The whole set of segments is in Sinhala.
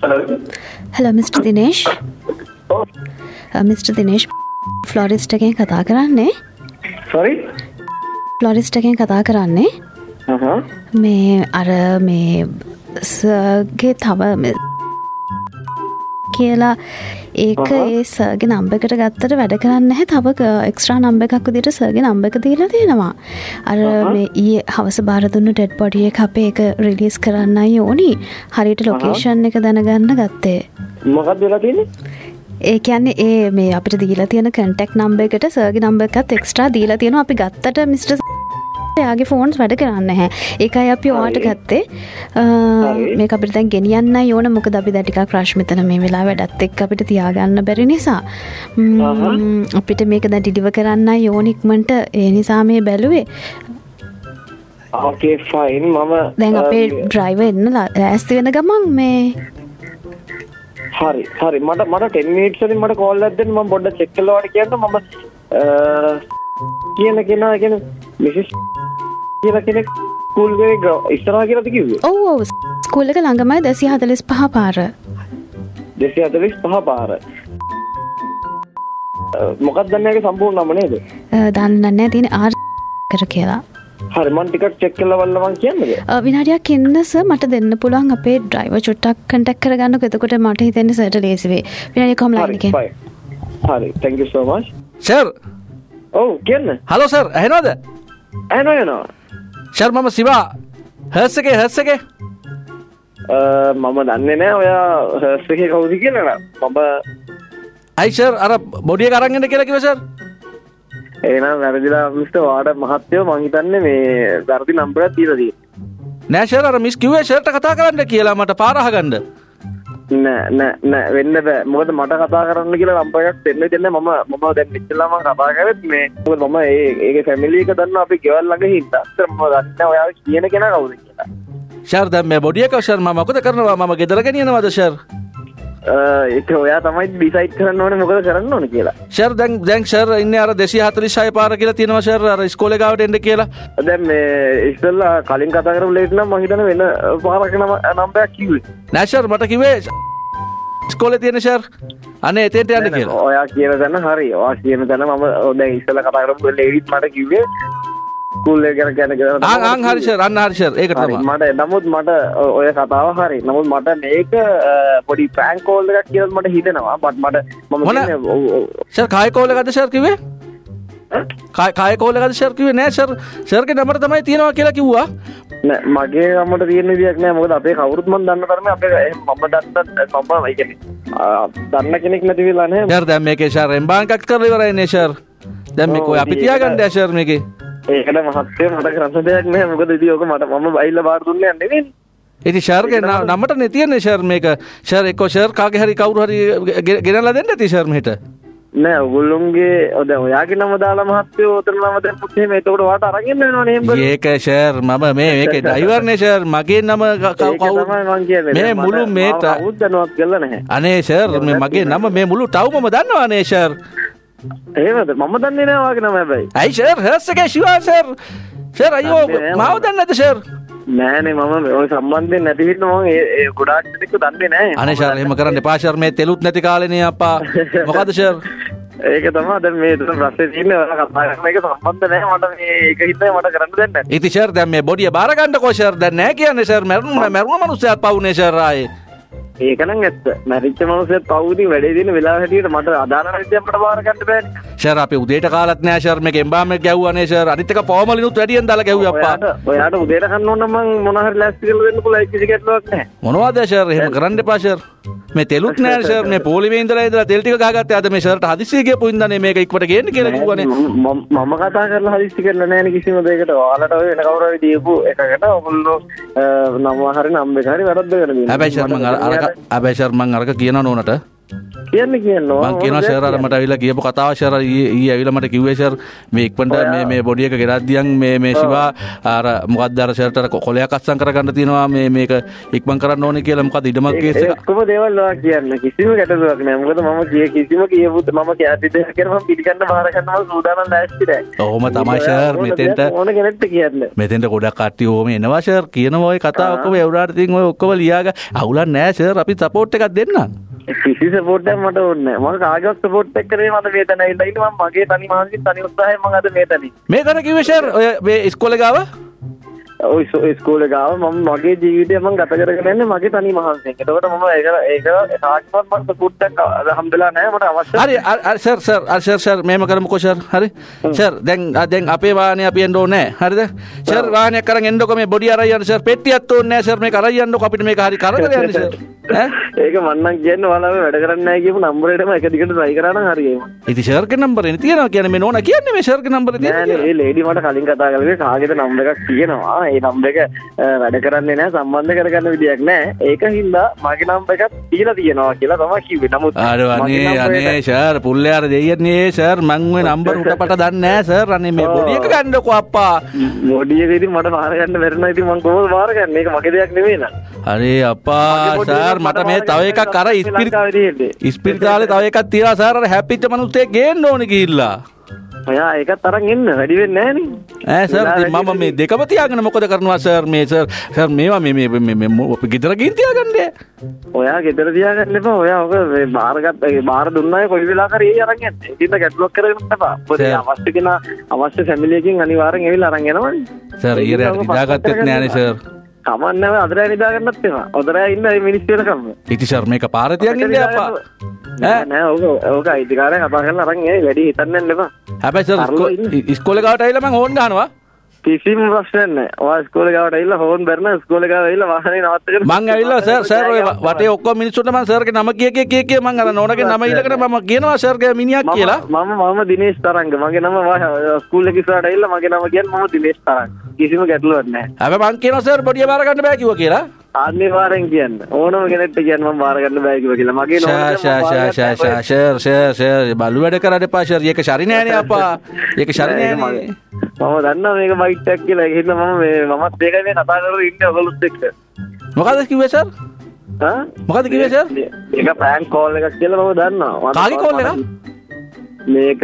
Hello, Mr. Dinesh. Mr. Dinesh, florist එකෙන් කතා කරන්නේ. Sorry? Florist එකෙන් කතා කරන්නේ. මේ අර මේ සර්ගේ තව කියලා ඒක ඒ සර්ගේ නම්බර් එකට ගත්තට වැඩ කරන්නේ නැහැ. තව එක්ස්ට්‍රා නම්බර් එකක් විදිහට සර්ගේ නම්බර් එක දීලා තියෙනවා. අර මේ ඊයේ හවස බාර දුන්නු ඩෙඩ් බොඩි එක අපේ ඒක රිලීස් කරන්නයි ඕනි. හරියට ලොකේෂන් එක දැනගන්න ගත්තේ. මොකක්ද වෙලා තියෙන්නේ? ඒ කියන්නේ ඒ මේ අපිට දීලා තියෙන කන්ටැක්ට් නම්බර් එකට සර්ගේ නම්බර් එකත් එක්ස්ට්‍රා දීලා තියෙනවා. අපි ගත්තට මිස්ටර් එයාගේ ෆෝන්ස් වැඩ කරන්නේ නැහැ. ඒකයි අපි ඔයාට ගත්තේ. මේක අපිට දැන් ගෙනියන්නයි ඕන. මොකද අපි දැන් ටිකක් රෂ් මෙතන මේ වෙලාව වැඩත් එක්ක අපිට තියාගන්න බැරි නිසා. අපිට මේක දැන් ඩිලිවර් කරන්නයි ඕන ඉක්මනට. ඒ නිසා මේ බැලුවේ. Okay fine. මම දැන් අපේ ඩ්‍රයිවර් එන්න ලෑස්ති වෙන ගමන් මේ හරි මට 10 minutes වලින් මට කෝල් එකක් දෙන්න. මම පොඩ්ඩක් චෙක් කරලා වඩ කියන්න. මම කියන කෙනා කියන්නේ මිසස් කියලා කෙනෙක් ස්කූල් එකේ ඉස්සරහා කියලාද කිව්වේ? ඔව් ස්කූල් එක ළඟමයි 245 පාර. 245 පාර. මොකක්ද දන්නේ ඒකේ සම්පූර්ණ නම නේද? දන්නේ නැහැ තියෙන ආර් කර කියලා. හරි මම ටිකක් චෙක් කරලා බලලා මම කියන්නද? විනාඩියක් ඉන්න සර් මට දෙන්න පුළුවන් අපේ ඩ්‍රයිවර් චුට්ටක් කන්ටැක්ට් කරගන්නකො. එතකොට මට හිතෙන්නේ සර්ට ලේසි වෙයි. විනාඩියක් කොහම ලයින් එකේ. හරි thank you so much. Sir. ඔව් කියන්න. හලෝ සර් ඇහෙනවද? ඇහෙනවා. සර් මම සිවා හර්ස් එකේ මම දන්නේ නැහැ ඔයා හර්ස් එකේ කවුද කියලා නේද? මම අයි සර් අර බොඩි එක අරන් එන්න කියලා කිව්වා සර්. එහෙනම් වැරදිලා මිස්ටර් වාඩ මහත්තයෝ මං හිතන්නේ මේ වැරදි නම්බර් එකක් දීලා තියෙනවා. නෑ සර් අර මිස් කිව්වේ සර්ට කතා කරන්න කියලා මට පාර අහගන්න. නෑ වෙන්න බෑ. මොකද මට කතා කරන්න කියලා නම්බර් එකක් දෙන්නේ මම දැන් ඉස්සෙල්ලා මම කතා කරෙත් මේ මොකද මම ඒකේ ෆැමිලි එක දන්නවා අපි ගෙවල් ළඟ හින්දා. මම දන්නේ ඔයා කියන කෙනා කවුද කියලා. සර් දැන් මේ බොඩි එක සර් මම මොකද කරනවා? මම ගෙදර ගෙනියනවද සර්? ඒක ඔයා තමයි ඩිසයිඩ් කරන්න ඕනේ මොකද කරන්න ඕනේ කියලා. සර් දැන් සර් ඉන්නේ අර 246 පාර කියලා තියෙනවා සර් අර ඉස්කෝලේ ගාවට එන්න කියලා. දැන් මේ ඉස්සෙල්ලා කලින් කතා කරපු ලේට් නම් මම හිතන්නේ වෙන පාරක නම්බර් එකක් කිව්වේ. නෑ සර් මට කිව්වේ ඉස්කෝලේ තියෙන සර්. අනේ එතෙන්ට යන්න කියලා. ඔයා කියන තැන හරි. ඔයා කියන තැන මම දැන් ඉස්සෙල්ලා කතා කරපු ලේඩිත් මට කිව්වේ ස්කූල් එක ගැන අන් හරි සර් අන්න හරි සර් ඒක තමයි. නමුත් මට ඔය කතාව හරි. නමුත් මට මේක පොඩි ප්‍රෑන්ක් කෝල් එකක් කියලා මට හිතෙනවා. මම කියන්නේ සර් කායි කෝල් එකක්ද සර් කිව්වේ? කායි කෝල් එකක්ද සර් කිව්වේ? නෑ සර් සර්ගේ නම්බර තමයි තියෙනවා කියලා කිව්වා. නෑ මගේ නම්බරට තියෙන විදියක් නෑ. මොකද අපේ කවුරුත් මම දන්න තරමේ අපේ දන්න කෙනෙක් නැති වෙලා නෑ. සර් දැන් මේකේ සර් එම්බාන්ක් කරලා ඉවරයි නේ සර්. දැන් මේක ඔය අපි තියාගන්න සර් මේකේ. ඒකට මහත්තයෝ මට කරන්න දෙයක් නෑ. මොකද ඉතින් ඕක මම බයිලා බාර දුන්නේ නෙවෙයි. ඉතින් සර්ගේ නම්බරට නේ තියෙන්නේ සර් මේක. සර් එක්කෝ සර් කාගේ හරි කවුරු හරි ගෙනලා දෙන්න ඇති සර් මෙහෙට. නෑ ඔයගොල්ලෝගේ දැන් ඔයාගේ නම දාලා මහත්තයෝ උතන නම දැම්මොත් එහෙම එතකොට වාට අරන් එන්න වෙනවනේ එහෙම. ඒක සර් මම මේකේ ඩ්‍රයිවර් නේ සර්. මගේ නම කවුරු මේ මුළු මේ කවුද දන්නවත් කියලා නැහැ. අනේ සර් මේ මගේ නම මේ මුළු ටවුමම දන්නවනේ සර්. එහෙමද? මම දන්නේ නැහැ වාගේ නම හැබැයි. අයි සර් හර්ස් එකේ ශිවා සර්. සර් අයියෝ මාව දන්නේ නැද්ද සර්? නෑනේ මම ඔය සම්බන්ධයෙන් නැති හින්දා මම ඒ ගොඩාක් දෙනෙක් දන්නේ නැහැ. අනේ සර් එහෙම කරන්න එපා සර්. මේ තෙලුත් නැති කාලේනේ අප්පා. මොකද සර්? ඒක තමයි දැන් මේ තුන රස්සේ තියෙන්නේ. ඔයාලා කතා කරන එක සම්බන්ධ නැහැ. මට මේ ඒක හින්දා මට කරන්න දෙන්නේ නැහැ. ඉතින් සර් දැන් මේ බොඩිය බාර ගන්නකෝ සර්. දැන් නැහැ කියන්නේ සර්. මරුණ මනුස්සයෙක් පවුනේ සර් ආයේ. ඒක නම් ඇත්ත. මැරිච්ච මනුස්සයෙක් පවුදින් වැඩේ දින වෙලාව හැටියට මට අදාළ නැතිව මට බාර ගන්න බෑනේ. සර් අපි උදේට කාලත් නෑ සර්. මේක එම්බාම් එක ගැව්වානේ සර්. අනිත් එක පොවමලිනුත් වැඩියෙන් දාලා ගැව්වා අප්පා. ඔයාට උදේට කන්න ඕන නම් මං මොන හරි ලෑස්ති කරලා දෙන්න පුළුවන්. කිසි ගැටලුවක් නැහැ. මොනවද සර්? එහෙම කරන්න එපා සර්. මේ තෙලුත් නෑ සර්. මේ පොලිමේ ඉඳලා තෙල් ටික ගහගත්තේ. අද මේ සර්ට හදිස්සිය ගියපු ඉඳන්නේ මේක ඉක්මනට ගේන්න කියලා කිව්වනේ. මම කතා කරලා හදිස්සි කරලා නෑනේ කිසිම දෙයකට. ඔයාලට ඔය වෙන කවුරු හරි දීපු එකකට ඔයගොල්ලෝ නම හරි නම් එක හරි වැරද්ද වෙන දෙනවා. හැබැයි සර් මං අරක කියනවා නෝනට. කියන්න කියනවා මං කියනවා ෂෙර් අර මට ඇවිල්ලා කියපු කතාව ෂෙර් ඊ ඇවිල්ලා මට කිව්වේ ෂෙර් මේ ඉක්මනට මේ බොඩි එක ගෙනද්දියන් මේ ශිවා අර මොකක්ද අර ෂෙර්ට අර කොලයක් අස්සම් කරගන්න තියෙනවා මේක ඉක්මන් කරන්න ඕනේ කියලා මොකද ඉඩමක් කේස් එක ඔක්කොම දේවල් ඔයා කියන්න කිසිම ගැටලුවක් නෑ මොකද මම කිසිම කියපුත් මම කැපි දෙයක් කරනවා මම පිළිගන්න බාර ගන්න මම සූදානම් නැස්ති නෑ ඔහොම තමයි ෂෙර් මෙතෙන්ට ඕන කෙනෙක්ට කියන්න මෙතෙන්ට ගොඩක් කට්ටිය ඔහොම එනවා ෂෙර් කියනවා ඔය කතාව ඔක්කොම එවුනාට ඉතින් ඔය ඔක්කොම ලියාගන්න අවුලක් නෑ ෂෙර් අපි සපෝට් එකක් දෙන්නම් කිසි සපෝට් එකක් මට ඕනේ නෑ මම කාගේවත් සපෝට් එක කරේ මට මේ තැන ඇවිල්ලා ඉන්නේ මම මගේ තනි මානසික තනි උත්සාහයෙන් මම අද මේ තැනින් මේ තැන කිව්වේ ෂෙර් ඔය මේ ඉස්කෝලේ ගාව ඔය ඉස්කෝලේ ගාව මම මගේ ජීවිතය මම ගත කරගෙන යන්නේ මගේ තනි මහන්සියෙන්. ඒකට මම ඒක තාක්ෂණවත් මට සපෝට් එකක් හම්බෙලා නැහැ මට අවශ්‍ය. හරි සර් මේම කරමුකෝ සර්. හරි. සර් දැන් අපේ වාහනේ අපි එන්න ඕනේ නැහැ. හරිද? සර් වාහනයක් අරන් එන්නකො මේ බොඩි අරන් යන්න සර් පෙට්ටියක් ඕනේ නැහැ සර් මේක අරන් යන්නකො අපිට මේක හරි කරදර යන්නේ සර්. ඒක මන්නම් කියන්නේ ඔයාලා වැඩ කරන්නේ නැහැ කියපු නම්බර් එකටම එක දිගට try කරා නම් හරියයි. ඉතින් සර්ගේ නම්බරේ තියෙනවා කියන්නේ මේ නෝනා කියන්නේ මේ සර්ගේ නම්බරේ තියෙනවා. නෑ මේ ලේඩි මට කලින් කතා කරලා කාගේද නම්බර් එකක් තියෙනවා. ඒ නම්බර් එක වැඩ කරන්නේ නැහැ සම්බන්ධ කරගන්න විදියක් නැහැ. ඒක හින්දා මගේ නම්බර් එකක් දීලා තියෙනවා කියලා තමයි කිව්වේ. නමුත් අනේ සර් පුල්ලයාර දෙයියන්නේ සර් මං ඔය නම්බර් උටපට දන්නේ නැහැ සර්. අනේ මේ බොඩි එක ගන්නකො අප්පා. බොඩි එක ඉතින් මට බාර ගන්න බැරි නම් ඉතින් මං කොහොමද බාර ගන්නේ? මේක මගේ දෙයක් නෙවෙයි නේද? අනේ අප්පා සර් මට මේ තව එකක් අර ඉස්පිරිතාලේ තව එකක් තියලා සර් අර හැප්පිච්ච මිනිස්සෙක් ගේන්න ඕනේ ගිහිල්ලා. ඔයා ඒකත් අරන් එන්න වැඩි වෙන්නේ නැහැ නේ. සර් මම මේ දෙකම තියාගෙන මොකද කරනවා සර් මේ සර් මේවා මේ අපි ගෙදර ගිහින් තියාගන්නේ. ඔයා ගෙදර තියාගන්න එපා. ඔයා ඔක මේ බාර දුන්නාය කොයි වෙලාවක හරි ඒ අරන් යන්න. ඉතින් ගැටලුවක් කරගෙන එපා. මොකද අවශ්‍ය කෙනා අවශ්‍ය ෆැමිලි එකකින් අනිවාර්යෙන් ඇවිල්ලා අරන් යනවනේ. සර් ඊරයට නිදාගත්තෙත් නෑනේ සර්. කමන්නේ නැහැ අදරෑ නිදා ගන්නත් එපා. අදරෑ ඉන්න මේ මිනිස්සු වෙනකම්. ඉතින් සර් මේක පාර තියන් ඉන්නේ අප්පා. නෑ ඕක අයිතිකාරයෙන් කතා කරලා අරන් එයි වැඩි හිතන්න යන්න එපා. හැබැයි සර් ඉස්කෝලේ ගාවට ඇවිල්ලා මං හෝන් ගහනවා. කිසිම ප්‍රශ්නයක් නෑ. ඔයා ඉස්කෝලේ ගාවට ඇවිල්ලා හෝන් බැරන ඉස්කෝලේ ගාව ඇවිල්ලා වාහනේ නවත්තගෙන මං ඇවිල්ලා සර් ඔය වටේ ඔක්කොම මිනිස්සුන්ට මං සර්ගේ නම කිය මං අර නෝනගේ නම ඊළඟට මම කියනවා සර්ගේ මිනිහක් කියලා. මම දිනේෂ් තරංග. මගේ නම ස්කූල් එකේ ඉස්සරහට ඇවිල්ලා මගේ නම කියන්නේ මම දිනේෂ් තරංග. කිසිම ගැටලුවක් නෑ. හැබැයි මං කියනවා සර් බොඩිය බාර ගන්න බෑ කිව්වා කියලා. අනිවාර්යෙන් කියන්න. ඕනම කෙනෙක්ට කියන්න මම බාර ගන්න බෑ කිව්වා කියලා. මගේ නෝන ෂර් බලු වැඩ කරන්න එපා ෂර්. ඒක ශරි නෑනේ අප්පා. ඒක ශරි නෑනේ. මම දන්නවා මේක බයිට් එකක් කියලා. ඒක හින්දා මමත් ඒකයි මේ කතා කරලා ඉන්නේ ඔයගොල්ලොත් එක්ක. මොකද කිව්වේ සර්? මොකද කිව්වේ සර්? ඒක ප්‍රෑන්ක් කෝල් එකක් කියලා මම දන්නවා. කාගේ කෝල් එකක්? මේක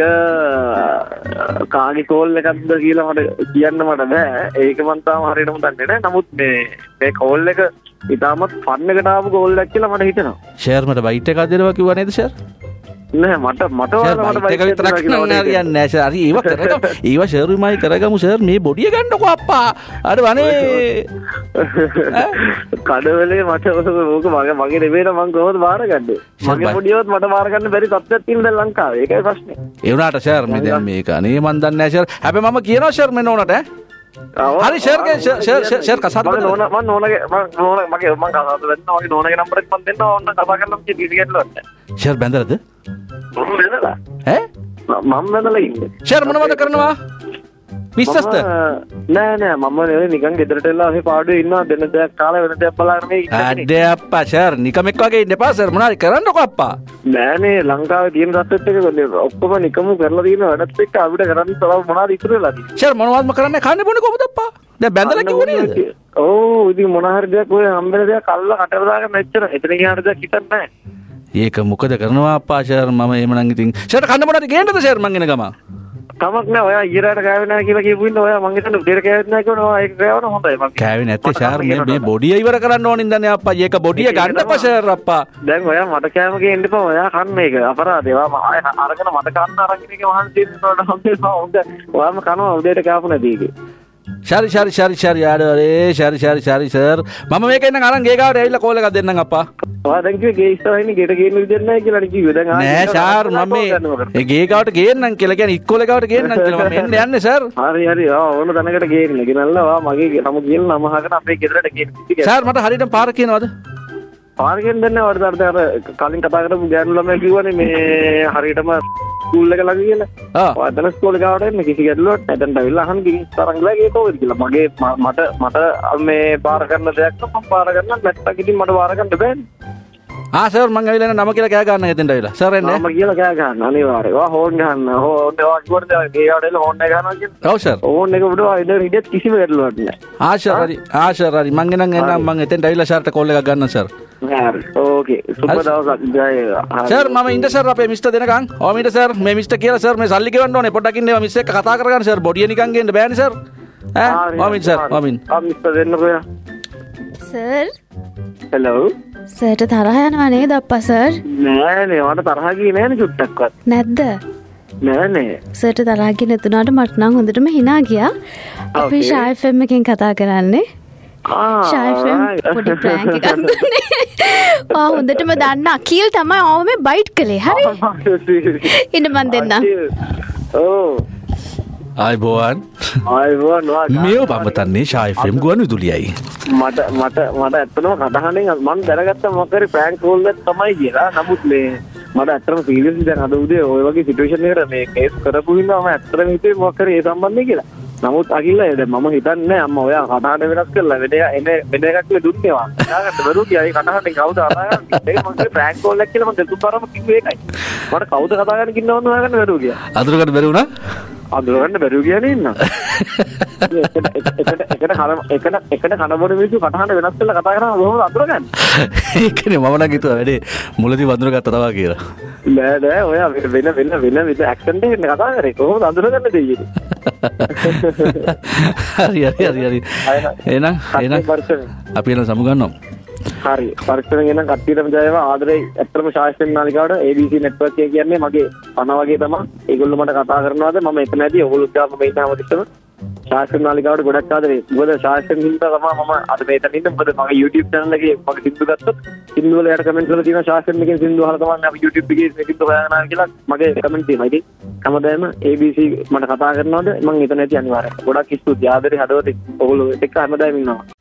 කාගේ කෝල් එකක්ද කියලා මට කියන්න මට බෑ. ඒක මම තාම හරියටම දන්නේ නැහැ. නමුත් මේ කෝල් එක ඉතාමත් ෆන් එකට ආපු කෝල් එකක් කියලා මට හිතෙනවා. ෂෙර් මට බයිට් එකක් දෙනවා කිව්වා නේද ෂෙර්? නෑ මට බයිට් එක විතරක් නෑ නෑ ෂෙර්. හරි ඒව කරගමු. ඒව ෂෙර්මයි කරගමු ෂෙර්. මේ බොඩිය ගන්නකො අප්පා. අර වනේ කඩවලේ මට ඕක මගේ නෙවෙයි මං කොහොමද බාරගන්නේ? මගේ බොඩියවත් මට බාර ගන්න බැරි තත්ත්වයක් තියෙන දැන් ලංකාවේ. ඒකයි ප්‍රශ්නේ. ඒ වුණාට ෂෙර් මේ දැන් මේක අනේ මන් දන්නේ නෑ ෂෙර්. හැබැයි මම කියනවා ෂෙර් මේ නෝනට හරි ෂෙර් කසාද මම නෝනගේ මගේ කසාද දෙන්න මගේ නෝනගේ නම්බර් එක මම දෙන්න ඕන්න කතා කරන්න කිසි ගැටලුවක් නෑ. ෂෙර් බැඳලාද? මම බැඳලා. මම බැඳලා ඉන්නේ. ෂෙර් මොනවද කරනවා? විශ්වස්ත නෑ මම නිකන් ගෙදරට එලා ඔහේ පාඩුවේ ඉන්නවා දෙන දෙයක් කාලා වෙන දෙයක් බලාගෙන මේ ඉන්නේ. අඩේ අප්පා ෂර් නිකමෙක් වගේ ඉන්න එපා සර් මොනාරි කරන්නකො අප්පා. නෑනේ ලංකාවේ තියෙන තත්ත්වෙත් එක ඔක්කොම නිකම්ම කරලා තියෙන වැඩත් එක්ක අපිට කරන්න තරම් මොනවද ඉතුරු වෙලා තියෙන්නේ. ෂර් මොනවත්ම කරන්නේ කන්නේ බොන්නේ කොහොමද අප්පා? දැන් බැඳලා කිව්වේ නේද? ඔව් ඉතින් මොන හරි දෙයක් ඔය හම්බෙන දෙයක් අල්ල කටට දාගෙන මෙච්චර එතන ගියාට දෙයක් හිතන්නේ නෑ. ඒක මොකද කරනවා අප්පා ෂර් මම එහෙමනම් ඉතින් ෂර් කන්න මොනවද ගේන්නද ෂර් මං එන ගම? කමක් නෑ ඔයා ඊරාට කෑවේ නෑ කියලා කියපු ඉන්න ඔයා මං හිතන්නේ උදේට කෑවෙත් නෑ කියනවා ඒක කෑවන හොඳයි මං කෑවේ නැත්තේ ෂාර් මේ බොඩිය ඉවර කරන්න ඕනින් දන්නේ අප්පා ඒක බොඩිය ගන්නපා ෂාර් අප්පා දැන් ඔයා මට කෑම ගේන්න එපා ඔයා කන්න ඒක අපරාධේ ඔයා අරගෙන මට කන්න අරගෙන එක මහන්සි වෙනකොට හම්බෙනවා හොඳ ඔයාම කනවා උදේට කෑපු නැති එකේ ශරි යාඩවරේ ශරි සර් මම මේක ඉන්න අරන් ගේ ගාවට ඇවිල්ලා කෝල් එකක් දෙන්නම් අප්පා ඔයා දැන් කිව්වේ ගේ ඉස්සරහින් ගෙට ගේන්න විදියක් නැහැ කියලා කිව්වේ දැන් නෑ ෂාර් මම මේ ගේ ගාවට ගේන්නම් කියලා කියන්නේ ඉස්කෝලේ ගාවට ගේන්නම් කියලා මම එන්න යන්නේ සර් හරි ඕන තැනකට ගේන්න ගෙනල්ලා ඔයා මගේ නම කියන නම අහගෙන අපේ ගෙදරට ගේන්න සර් මට හරියටම පාර කියනවද පාර කියන්න දෙන්නේ වඩ අර කලින් කතා කරපු ගෑනු ළමයා කිව්වනේ මේ හරියටම ස්කූල් එක ළඟ කියලා. ඔය අදන ස්කූල් ගාවට එන්න කිසි ගැටලුවක් නැහැ. දැන් ඇවිල්ලා අහන්න කිසි තරංගලා ඒක කොහෙද කියලා. මගේ මට මේ පාර කරන දෙයක් නම් මම පාර කරන්න නැත්තම් ඉතින් මට පාර ගන්න බෑනේ. සර් මං ඇවිල්ලා නම කියලා කෑ ගන්න හිතෙන්ට ඇවිල්ලා. සර් එන්නේ. මම කියලා කෑ ගන්න අනිවාර්යයෙන්. ඔයා හෝන් ගන්න. හෝන් ඒවා කිව්වද ඒ වඩේල හෝන් එක ගන්නවා කියන්නේ. ඔව් සර්. හෝන් එක උඩ ඉඳන් හිටියත් කිසිම ගැටලුවක් නැහැ. සර් හරි. සර් හරි. මං එන්නම් මං එතෙන්ට ඇවිල්ලා සර්ට කෝල් එකක් ගන්න සර්. හරි. ඕකේ. සුබ දවසක්. ජය. සර් මම ඉන්න සර් අපේ මිස්ටර් දෙනකන්. ඔව් මිස්ටර් සර් මේ මිස්ටර් කියලා සර් මේ සල්ලි ගෙවන්න ඕනේ. පොඩ්ඩක් ඉන්න ඒවා මිස් එක්ක කතා කරගන්න සර්. බොඩිය නිකන් ගේන්න බෑනේ සර්. ඔව් මිස්ටර්. ඔව් මිස්ටර් දෙන්නකෝ යා. Sir hello. සර්ට තරහ යනවා නේද අප්පා සර්? නෑනේ මට තරහ ගියේ නෑනේ චුට්ටක්වත්. නැද්ද? නෑනේ. සර්ට තරහ ගියේ නැතුණාට මට නම් හොඳටම hina ගියා. අපි ෂායි FM එකෙන් කතා කරන්නේ. ෂායි FM පොඩි ප්‍රෑන්ක් එකක් දුන්නේ. හොඳටම දන්න අකීල් තමයි ආව මේ බයිට් කළේ. හරි. ඉන්න මන් දෙන්නම්. ඕ. ආයිබෝවන්. මේව බම්බතන්නේ ෂායි FM ගුවන් විදුලියයි. මට ඇත්තටම කටහඬෙන් මම දැනගත්තා මොකක් හරි ප්‍රෑන්ක් කෝල් එකක් තමයි කියලා. නමුත් මේ මට ඇත්තටම සීරියස්ලි දැන් අද උදේ ඔය වගේ සිටුේෂන් එකකට මේ කේස් කරපු හින්දා මම ඇත්තටම හිතුවේ මොකක් හරි ඒ සම්බන්ධයි කියලා. නමුත් අකිල්ල දැන් මම හිතන්නේ නෑ අම්මා ඔයා කටහඬ වෙනස් කරලා වෙන එකක් දුන්නේවා. ඊළඟට බරුටි අය කටහඬෙන් කවුද කතා කරන්නේ? ඒක මම ප්‍රෑන්ක් කෝල් එකක් කියලා මම දෙතුන්තරම කිව්වේ ඒකයි. මට කවුද කතා කරන්නේ කින්නවද හොයාගන්න බැරුව ගියා. අඳුරගන්න බැරි වුණා? අඳුරගන්න බැරුව ගියානේ ඉන්න. එකට කනබොන මිනිස්සු කටහඬ වෙනස් කරලා කතා කරනවා කොහොමද අඳුරගන්නේ? ඒකනේ මම නම් හිතුවා වැඩේ මුලදී වඳුරගත්තා තමයි කියලා. නෑ ඔයා වෙන ඇක්සන්ට් එකකින් කතා කරේ කොහොමද අඳුරගන්නේ දෙයියේ? හරි එහෙනම් අපි එන සමුගන්නවා. හරි පරිස්සමෙන් එන කට්ටියටම ජය වේවා ආදරේ. ඇත්තටම ශාස්ත්‍රීය නාලිකාවට ABC network එක කියන්නේ මගේ පණ වගේ තමයි. ඒගොල්ලෝ මට කතා කරනවාද මම එතන ඇති ඔයගොල්ලෝ ගාම මේ ඉන්නවදිස්සම ශාස්ත්‍රීය නාලිකාවට ගොඩක් ආදරේ. මොකද ශාස්ත්‍රීය හින්දා තමයි මම අද මෙතන ඉන්නේ. මොකද මගේ YouTube channel එකේ මගේ සින්දු ගත්තොත් සින්දු වල යට කමෙන්ට් වල තියෙන ශාස්ත්‍රීය එකෙන් සින්දු අහලා තමයි අපි YouTube එකේ සින්දු හොයාගෙන ආවා කියලා මගේ කමෙන්ට් තියෙනවා. ඉතින් හැමදාම ABC මට කතා කරනවාද මම එතන ඇති අනිවාර්යයෙන්. ගොඩක් ස්තුතියි ආදරේ හදවතින් ඔයගොල්ලෝ එක්ක හැමදාම ඉන්නවා.